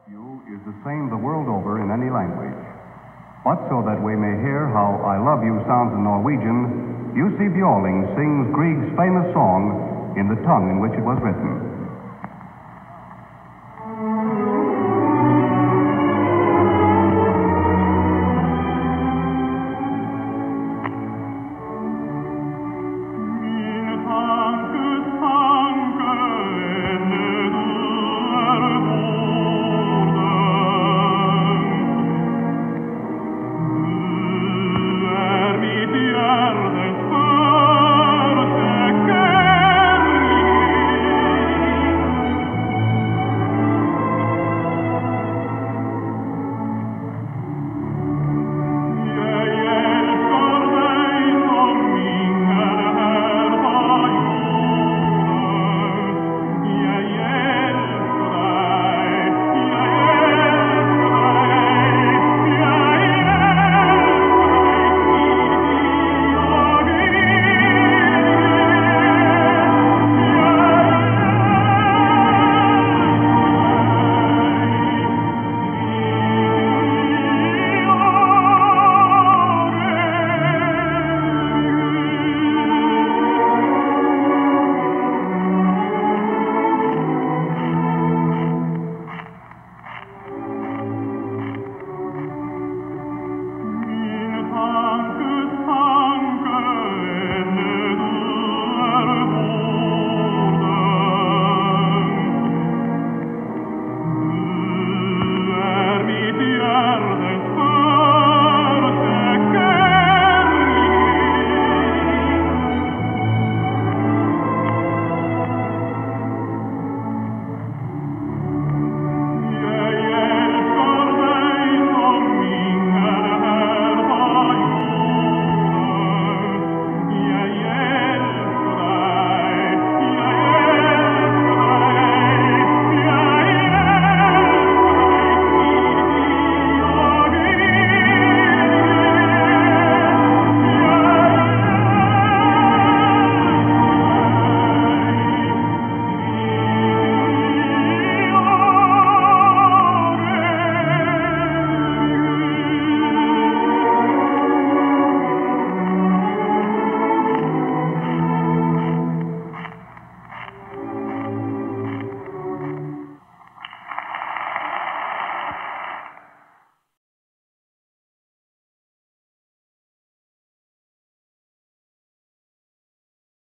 You is the same the world over in any language. But so that we may hear how I Love You sounds in Norwegian, Jussi Björling sings Grieg's famous song in the tongue in which it was written.